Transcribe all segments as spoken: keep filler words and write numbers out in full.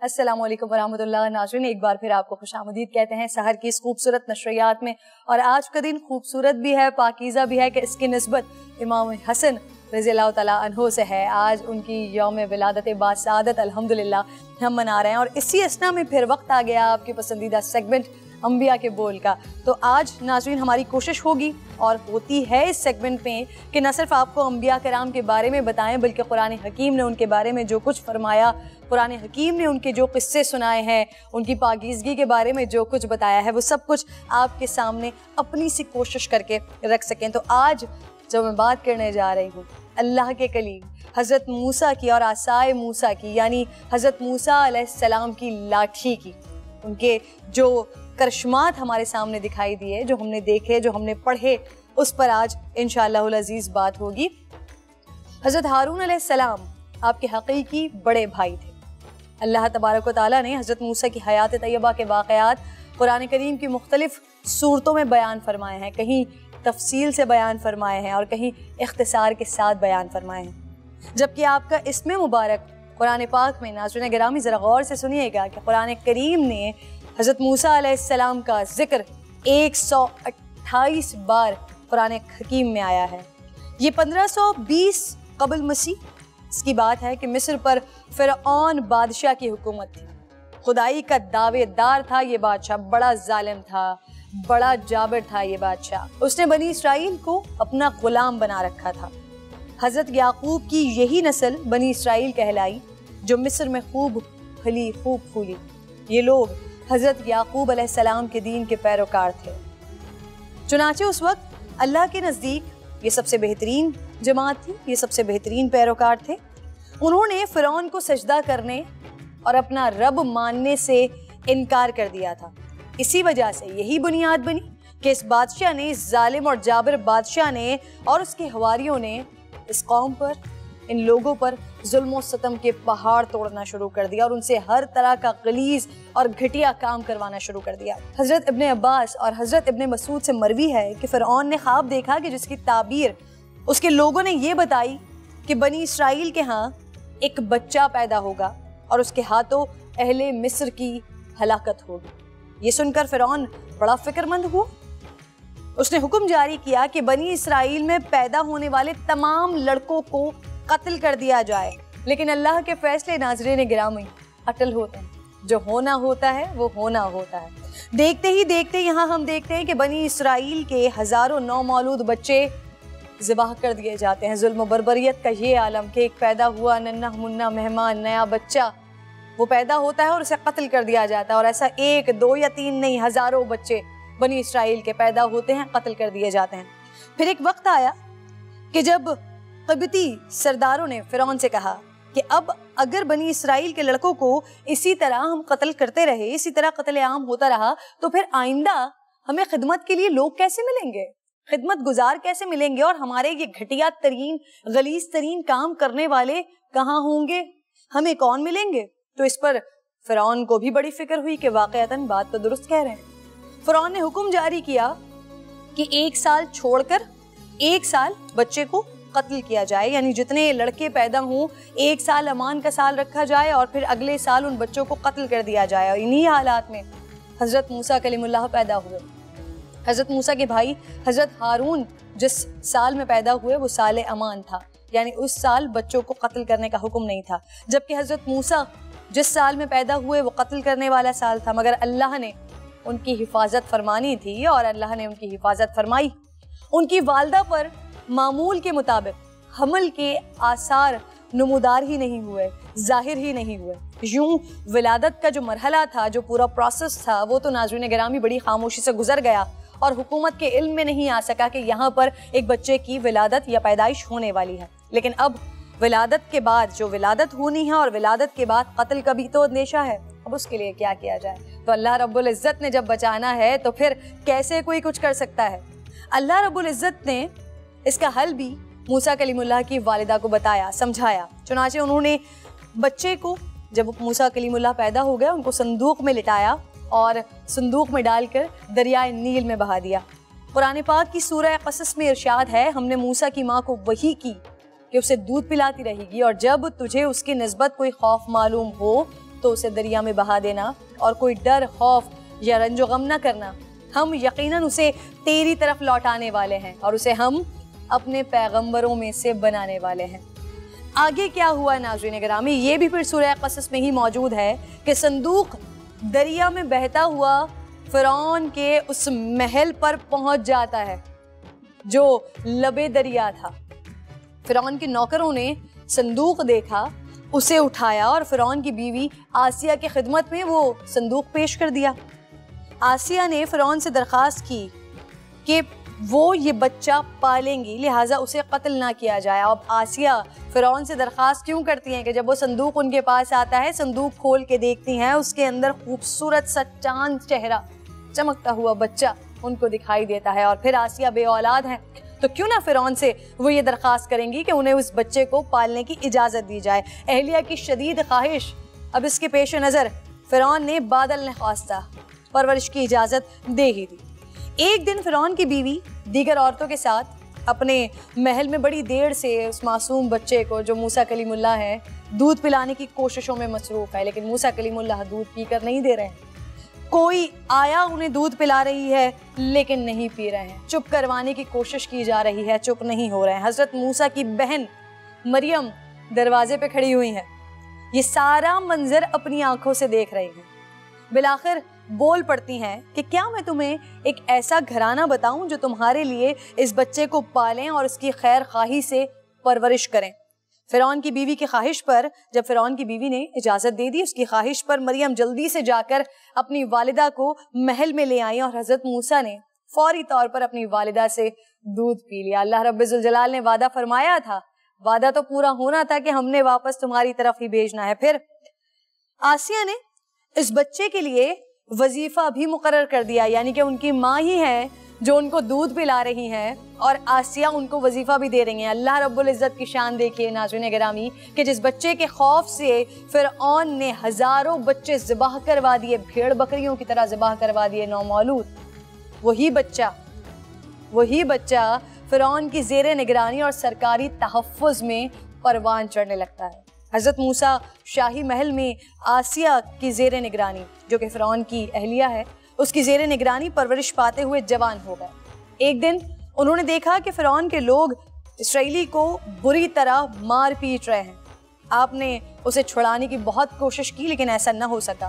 السلام علیکم ورحمۃ اللہ ناظرین، ایک بار پھر آپ کو خوش آمدید کہتے ہیں سحر کی اس خوبصورت نشریات میں. اور آج کا دن خوبصورت بھی ہے، پاکیزہ بھی ہے کہ اس کی نسبت امام حسن رضی اللہ تعالیٰ عنہ سے ہے. آج ان کی یوم ولادت باسعادت الحمدللہ ہم منا رہے ہیں، اور اسی اسنا میں پھر وقت آ گیا آپ کی پسندیدہ سیگمنٹ انبیاء کے بول کا. تو آج ناظرین ہماری کوشش ہوگی اور ہوتی ہے اس سیگمنٹ میں کہ نہ صرف آپ کو انبیاء کرام کے بارے میں بتائیں، بلکہ قرآن حکیم نے ان کے بارے میں جو کچھ فرمایا، قرآن حکیم نے ان کے جو قصے سنائے ہیں، ان کی پاکیزگی کے بارے میں جو کچھ بتایا ہے، وہ سب کچھ آپ کے سامنے اپنی سی کوشش کر کے رکھ سکیں. تو آج جو میں بات کرنے جا رہی ہوں اللہ کے کلیم حضرت موسیٰ کی اور عصائے موسیٰ کی، یعنی حضرت موسیٰ علیہ السلام کی لاٹھی کی، ان کے جو کرشمات ہمارے سامنے دکھائی دیے، جو ہم نے دیکھے، جو ہم نے پڑھے، اس پر آج انشاءاللہ العزیز بات ہوگی. حضرت ہارون علیہ السلام آپ کے حقیقی بڑے بھائی تھے. اللہ تبارک و تعالیٰ نے حضرت موسیٰ کی حیات طیبہ کے واقعات قرآن کریم کی مختلف صورتوں میں بیان فرمائے ہیں، کہیں تفصیل سے بیان فرمائے ہیں اور کہیں اختصار کے ساتھ بیان فرمائے ہیں. جبکہ آپ کا اسم مبارک قرآن پاک میں، ناظرین گرامی ذرا غور سے سنیے گا کہ قرآن کریم نے حضرت موسیٰ علیہ السلام کا ذکر ایک سو اٹھائیس بار قرآن حکیم میں آیا ہے. یہ پندرہ سو بیس قبل مسیح اس کی بات ہے کہ مصر پر فرعون بادشاہ کی حکومت تھی. خدائی کا دعوے دار تھا یہ بادشاہ، بڑا ظالم تھا، بڑا جابر تھا یہ بادشاہ. اس نے بنی اسرائیل کو اپنا غلام بنا رکھا تھا. حضرت یعقوب کی یہی نسل بنی اسرائیل کہلائی جو مصر میں خوب پھلی خوب پھولی. یہ لوگ حضرت یعقوب علیہ السلام کے دین کے پیروکار تھے. چنانچہ اس وقت اللہ کے نزدیک یہ سب سے بہترین جماعت تھی، یہ سب سے بہترین پیروکار تھے. انہوں نے فرعون کو سجدہ کرنے اور اپنا رب ماننے سے انکار کر دیا تھا. اسی وجہ سے یہی بنیاد بنی کہ اس بادشاہ نے، اس ظالم اور جابر بادشاہ نے اور اس کے حواریوں نے اس قوم پر، ان لوگوں پر ظلم و ستم کے پہاڑ توڑنا شروع کر دیا اور ان سے ہر طرح کا غلیظ اور گھٹیا کام کروانا شروع کر دیا. حضرت ابن عباس اور حضرت ابن مسعود سے مروی ہے کہ فرعون نے خواب دیکھا کہ جس کی تعبیر اس کے لوگوں نے یہ بتائی کہ بنی اسرائیل کے ہاں ایک بچہ پیدا ہوگا اور اس کے ہاتھوں اہل مصر کی ہلاکت ہوگی. یہ سن کر فرعون بڑا فکر مند ہوا. اس نے حکم جاری کیا کہ بنی اسرائیل میں پیدا ہونے والے تمام لڑکوں کو قتل کر دیا جائے. لیکن اللہ کے فیصلے ناظرین گرامی اٹل ہوتے ہیں، جو ہونا ہوتا ہے وہ ہونا ہوتا ہے. دیکھتے ہی دیکھتے یہاں ہم دیکھتے ہیں کہ بنی اسرائیل کے ہزاروں نومولود بچے ذبح کر دیے جاتے ہیں. ظلم و بربریت کا یہ عالم کہ ایک پیدا ہوا ننھا منا مہمان نیا بچہ وہ پیدا ہوتا ہے اور اسے قتل کر دیا جاتا ہے. اور ایسا ایک دو یا تین نہیں، ہزاروں بچے بنی اسرائیل کے پیدا ہوتے ہیں، قتل کر دیے جاتے ہیں. پھر ایک وقت آیا کہ جب قبطی سرداروں نے فرعون سے کہا کہ اب اگر بنی اسرائیل کے لڑکوں کو اسی طرح ہم قتل کرتے رہے، اسی طرح قتل عام ہوتا رہا، تو پھر آئندہ ہمیں خدمت کے لیے لوگ کیسے ملیں گے، خدمت گزار کیسے ملیں گے، اور ہمارے یہ گھٹیا ترین غلیظ ترین کام کرنے والے کہاں ہوں گے، ہمیں کون ملیں گے. تو اس پر فرعون کو بھی بڑی فکر ہوئی کہ واقعتاً بات تو درست کہہ رہے ہیں. فرعون نے حکم جاری کیا کہ ایک سال چھوڑ کر ایک سال بچے کو قتل کیا جائے، یعنی جتنے لڑکے پیدا ہوں ایک سال امان کا سال رکھا جائے اور پھر اگلے سال ان بچوں کو قتل کر دیا جائے. اور انہی حالات میں حضرت موسیٰ کلیم اللہ پیدا ہوئے. حضرت موسیٰ کے بھائی حضرت ہارون جس سال میں پیدا ہوئے وہ سال امان تھا، یعنی اس سال بچوں کو قتل کرنے کا حکم نہیں تھا. جبکہ حضرت موسیٰ جس سال میں پیدا ہوئے وہ قتل کرنے والا سال تھا، مگر اللہ نے ان کی حفاظت فرمانی تھی اور اللہ نے ان کی حفاظت فرمائی. ان کی والدہ پر معمول کے مطابق حمل کے آثار نمودار ہی نہیں ہوئے، ظاہر ہی نہیں ہوئے. یوں ولادت کا جو مرحلہ تھا، جو پورا پروسیس تھا، وہ تو ناظرین گرامی بڑی خاموشی سے گزر گیا اور حکومت کے علم میں نہیں آ سکا کہ یہاں پر ایک بچے کی ولادت یا پیدائش ہونے والی ہے. لیکن اب ولادت کے بعد جو ولادت ہونی ہے اور ولادت کے بعد قتل کا بھی تو اندیشہ ہے. اب اس کے لیے کیا کیا جائے؟ تو اللہ رب العزت نے جب بچانا ہے تو پھر کیسے کوئی کچھ کر سکتا ہے. اللہ رب العزت نے اس کا حل بھی موسیٰ کلیم اللہ کی والدہ کو بتایا، سمجھایا. چنانچہ انہوں نے بچے کو جب موسیٰ کلیم اللہ پیدا ہو گیا ان کو صندوق میں لٹایا اور صندوق میں ڈال کر دریائے نیل میں بہا دیا. قرآن پاک کی سورہ قصص میں ارشاد ہے، ہم نے موسیٰ کی ماں کو وحی کی کہ اسے دودھ پلاتی رہے گی اور جب تجھے اس کی نسبت کوئی خوف معلوم ہو تو اسے دریا میں بہا دینا اور کوئی ڈر خوف یا رنج و غم نہ کرنا. ہم یقیناً اسے تیری طرف لوٹانے والے ہیں اور اسے ہم اپنے پیغمبروں میں سے بنانے والے ہیں. آگے کیا ہوا ناظرین گرامی یہ بھی پھر سورہ قصص میں ہی موجود ہے کہ صندوق دریا میں بہتا ہوا فرعون کے اس محل پر پہنچ جاتا ہے جو لبے دریا تھا. فرعون کے نوکروں نے صندوق دیکھا, اسے اٹھایا اور فرعون کی بیوی آسیہ کی خدمت میں وہ صندوق پیش کر دیا. آسیہ نے فرعون سے درخواست کی کہ وہ یہ بچہ پالیں گی لہٰذا اسے قتل نہ کیا جائے. اب آسیہ فرعون سے درخواست کیوں کرتی ہیں کہ جب وہ صندوق ان کے پاس آتا ہے, صندوق کھول کے دیکھتی ہیں, اس کے اندر خوبصورت سا چاند چہرہ چمکتا ہوا بچہ ان کو دکھائی دیتا ہے, اور پھر آسیہ بے اولاد ہیں تو کیوں نہ فرعون سے وہ یہ درخواست کریں گی کہ انہیں اس بچے کو پالنے کی اجازت دی جائے. اہلیہ کی شدید خواہش اب اس کے پیش نظر فرعون نے بادل نے خواستہ پرورش کی اجازت دے ہی دی. ایک دن فرعون کی بیوی دیگر عورتوں کے ساتھ اپنے محل میں بڑی دیر سے اس معصوم بچے کو جو موسیٰ کلیم اللہ ہے دودھ پلانے کی کوششوں میں مصروف ہے, لیکن موسیٰ کلیم اللہ دودھ پی کر نہیں دے رہے ہیں. کوئی آیا انہیں دودھ پلا رہی ہے لیکن نہیں پی رہے ہیں, چپ کروانے کی کوشش کی جا رہی ہے, چپ نہیں ہو رہے ہیں. حضرت موسیٰ کی بہن مریم دروازے پہ کھڑی ہوئی ہیں, یہ سارا منظر اپنی آنکھوں سے دیکھ رہی ہیں. بالآخر بول پڑتی ہیں کہ کیا میں تمہیں ایک ایسا گھرانہ بتاؤں جو تمہارے لیے اس بچے کو پالیں اور اس کی خیر خواہی سے پرورش کریں. فرعون کی بیوی کی خواہش پر جب فرعون کی بیوی نے اجازت دے دی, اس کی خواہش پر مریم جلدی سے جا کر اپنی والدہ کو محل میں لے آئی اور حضرت موسیٰ نے فوری طور پر اپنی والدہ سے دودھ پی لیا. اللہ رب الجلال نے وعدہ فرمایا تھا, وعدہ تو پورا ہونا تھا کہ ہم نے واپس تمہاری طرف ہی بھیجنا ہے. پھر آسیہ نے اس بچے کے لیے وظیفہ بھی مقرر کر دیا, یعنی کہ ان کی ماں ہی ہے جو ان کو دودھ پلا رہی ہیں اور آسیہ ان کو وظیفہ بھی دے رہی ہیں. اللہ رب العزت کی شان دیکھیے ناظرین گرامی کہ جس بچے کے خوف سے فرعون نے ہزاروں بچے ذبح کروا دیے, بھیڑ بکریوں کی طرح ذبح کروا دیے نومولود, وہی بچہ وہی بچہ فرعون کی زیر نگرانی اور سرکاری تحفظ میں پروان چڑھنے لگتا ہے. حضرت موسیٰ شاہی محل میں آسیہ کی زیر نگرانی جو کہ فرعون کی اہلیہ ہے اس کی زیر نگرانی پرورش پاتے ہوئے جوان ہو گئے. ایک دن انہوں نے دیکھا کہ فرعون کے لوگ اسرائیلی کو بری طرح مار پیٹ رہے ہیں. آپ نے اسے چھڑانے کی بہت کوشش کی لیکن ایسا نہ ہو سکا.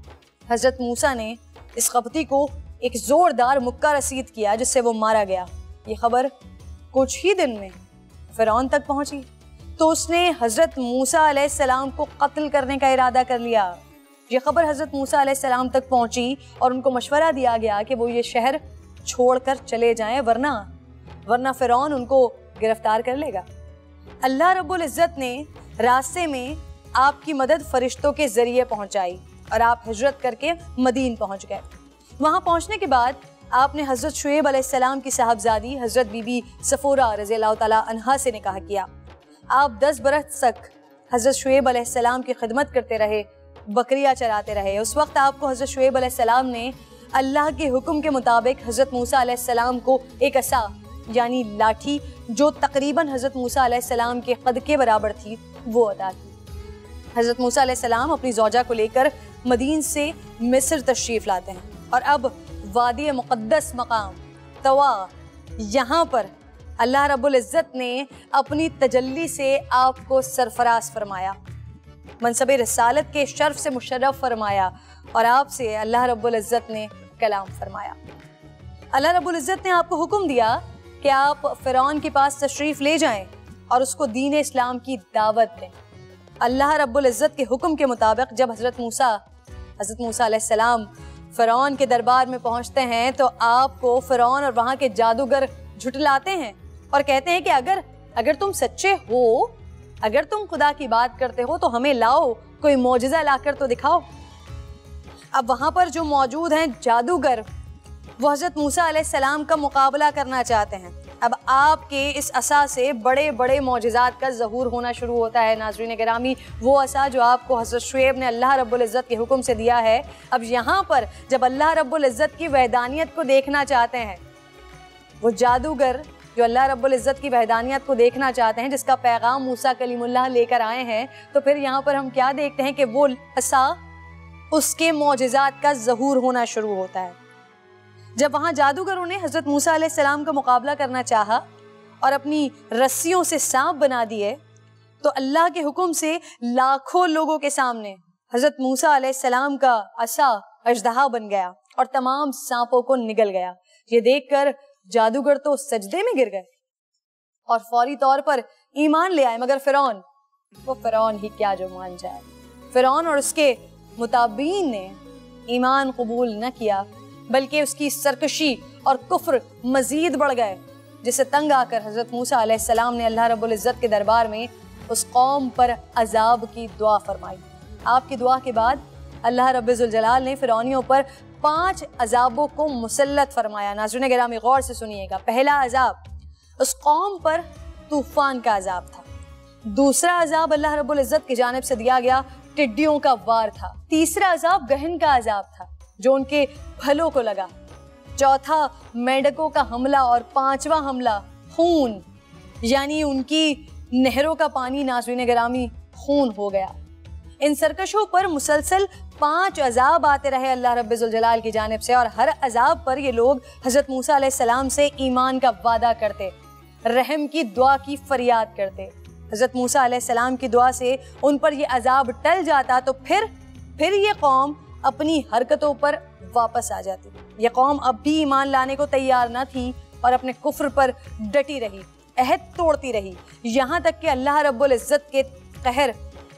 حضرت موسیٰ نے اس قبطی کو ایک زوردار مکہ رسید کیا جس سے وہ مارا گیا. یہ خبر کچھ ہی دن میں فرعون تک پہنچی تو اس نے حضرت موسیٰ علیہ السلام کو قتل کرنے کا ارادہ کر لیا. یہ خبر حضرت موسیٰ علیہ السلام تک پہنچی اور ان کو مشورہ دیا گیا کہ وہ یہ شہر چھوڑ کر چلے جائیں ورنہ ورنہ فرعون ان کو گرفتار کر لے گا. اللہ رب العزت نے راستے میں آپ کی مدد فرشتوں کے ذریعے پہنچائی اور آپ ہجرت کر کے مدین پہنچ گئے. وہاں پہنچنے کے بعد آپ نے حضرت شعیب علیہ السلام کی صاحبزادی حضرت بی بی صفورہ رضی اللہ تعالیٰ عنہا سے نکاح کیا. آپ دس برس تک حضرت شعیب علیہ السلام کی خدمت کرتے رہے, بکریاں چراتے رہے. اس وقت آپ کو حضرت شعیب علیہ السلام نے اللہ کے حکم کے مطابق حضرت موسیٰ علیہ السلام کو ایک عصا یعنی لاٹھی جو تقریباً حضرت موسیٰ علیہ السلام کے قد کے برابر تھی وہ عطا کی. حضرت موسیٰ علیہ السلام اپنی زوجہ کو لے کر مدین سے مصر تشریف لاتے ہیں اور اب وادی مقدس مقام طوا یہاں پر اللہ رب العزت نے اپنی تجلی سے آپ کو سرفراز فرمایا, منصب رسالت کے شرف سے مشرف فرمایا اور آپ سے اللہ رب العزت نے کلام فرمایا. اللہ رب العزت نے آپ کو حکم دیا کہ آپ فرعون کے پاس تشریف لے جائیں اور اس کو دین اسلام کی دعوت دیں. اللہ رب العزت کے حکم کے مطابق جب حضرت موسیٰ حضرت موسیٰ علیہ السلام فرعون کے دربار میں پہنچتے ہیں تو آپ کو فرعون اور وہاں کے جادوگر جھٹلاتے ہیں اور کہتے ہیں کہ اگر اگر تم سچے ہو, اگر تم خدا کی بات کرتے ہو تو ہمیں لاؤ, کوئی معجزہ لا کر تو دکھاؤ. اب وہاں پر جو موجود ہیں جادوگر وہ حضرت موسیٰ علیہ السلام کا مقابلہ کرنا چاہتے ہیں. اب آپ کے اس عصا سے بڑے بڑے معجزات کا ظہور ہونا شروع ہوتا ہے. ناظرین گرامی, وہ عصا جو آپ کو حضرت شعیب نے اللہ رب العزت کے حکم سے دیا ہے, اب یہاں پر جب اللہ رب العزت کی وحدانیت کو دیکھنا چاہتے ہیں وہ جادوگر جو اللہ رب العزت کی وحدانیت کو دیکھنا چاہتے ہیں، جس کا پیغام موسیٰ کلیم اللہ لے کر آئے ہیں، تو پھر یہاں پر ہم کیا دیکھتے ہیں کہ وہ عصا، اس کے معجزات کا ظہور ہونا شروع ہوتا ہے۔ جب وہاں جادوگروں نے حضرت موسیٰ علیہ السلام کا مقابلہ کرنا چاہا اور اپنی رسیوں سے سانپ بنا دیے، تو اللہ کے حکم سے لاکھوں لوگوں کے سامنے حضرت موسیٰ علیہ السلام کا عصا اژدہا بن گیا اور تمام سانپوں کو نگل گیا۔ یہ دیکھ کر جادوگر تو سجدے میں گر گئے اور فوری طور پر ایمان لے آئے، مگر فرعون، وہ فرعون ہی کیا جو مان جائے۔ فرعون اور اس کے متابعین نے ایمان قبول نہ کیا، بلکہ اس کی سرکشی اور کفر مزید بڑھ گئے، جس سے تنگ آ کر حضرت موسیٰ علیہ السلام نے اللہ رب العزت کے دربار میں اس قوم پر عذاب کی دعا فرمائی۔ آپ کی دعا کے بعد اللہ رب ذوالجلال نے فرعونیوں پر پانچ عذابوں کو مسلط فرمایا۔ ناظرین گرامی غور سے سنیے گا۔ پہلا عذاب اس قوم پر طوفان کا عذاب تھا۔ دوسرا عذاب اللہ رب العزت کی جانب سے دیا گیا ٹڈیوں کا وار تھا۔ تیسرا عذاب گہن کا عذاب تھا جو ان کے پھلوں کو لگا۔ چوتھا مینڈکوں کا حملہ، اور پانچواں حملہ خون، یعنی ان کی نہروں کا پانی ناظرین گرامی خون ہو گیا۔ ان سرکشوں پر مسلسل پانچ عذاب آتے رہے اللہ رب ذوالجلال کی جانب سے، اور ہر عذاب پر یہ لوگ حضرت موسیٰ علیہ السلام سے ایمان کا وعدہ کرتے، رحم کی دعا کی فریاد کرتے۔ حضرت موسیٰ علیہ السلام کی دعا سے ان پر یہ عذاب ٹل جاتا تو پھر پھر یہ قوم اپنی حرکتوں پر واپس آ جاتی۔ یہ قوم اب بھی ایمان لانے کو تیار نہ تھی اور اپنے کفر پر ڈٹی رہی، عہد توڑتی رہی، یہاں تک کہ اللہ رب العزت کے قہر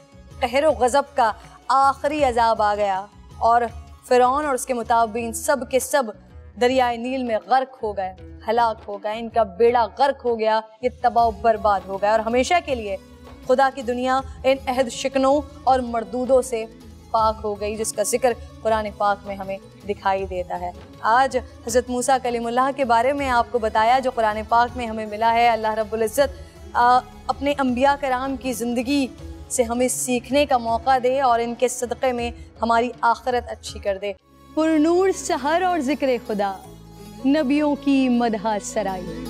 قہر و غضب کا آخری عذاب آ گیا اور فرعون اور اس کے متابعین سب کے سب دریائے نیل میں غرق ہو گئے، ہلاک ہو گئے، ان کا بیڑا غرق ہو گیا، یہ تباہ و برباد ہو گیا، اور ہمیشہ کے لیے خدا کی دنیا ان عہد شکنوں اور مردودوں سے پاک ہو گئی، جس کا ذکر قرآن پاک میں ہمیں دکھائی دیتا ہے۔ آج حضرت موسیٰ کلیم اللہ کے بارے میں آپ کو بتایا جو قرآن پاک میں ہمیں ملا ہے۔ اللہ رب العزت اپنے انبیاء کرام کی زندگی سے ہمیں سیکھنے کا موقع دے اور ان کے صدقے میں ہماری آخرت اچھی کر دے۔ پر نور سحر اور ذکر خدا، نبیوں کی مدح سرائی۔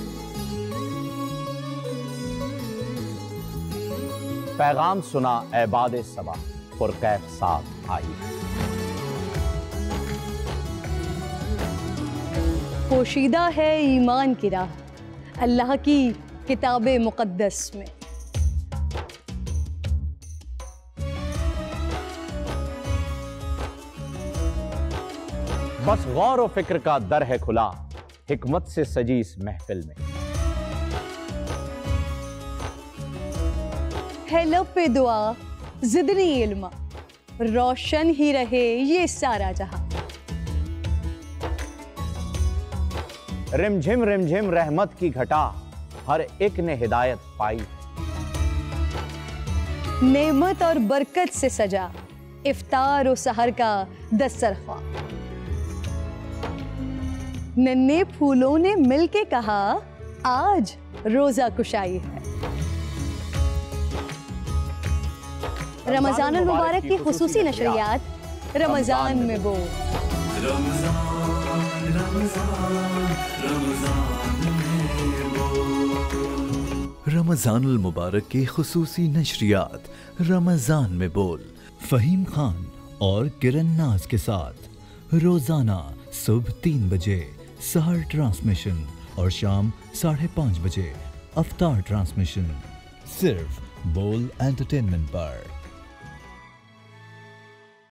پیغام سنا اے باد صبا، پر کیف ساتھ آئی۔ پوشیدہ ہے ایمان کی راہ اللہ کی کتاب مقدس میں۔ بس غور و فکر کا در ہے کھلا، حکمت سے سجی اس محفل میں۔ ہے لب پہ دعا زدنی علما، روشن ہی رہے یہ سارا جہاں۔ رم جھم رم جھم رحمت کی گھٹا، ہر ایک نے ہدایت پائی۔ نعمت اور برکت سے سجا افطار و سحر کا دسترخوان۔ ننھے پھولوں نے مل کے کہا آج روزہ کشائی ہے۔ رمضان المبارک کی خصوصی نشریات رمضان میں بول۔ رمضان المبارک کی خصوصی نشریات رمضان میں بول، فہیم خان اور کرن ناز کے ساتھ روزانہ صبح تین بجے سحر ٹرانسمیشن اور شام ساڑھے پانچ بجے افطار ٹرانسمیشن، صرف بول انٹرٹینمنٹ پر۔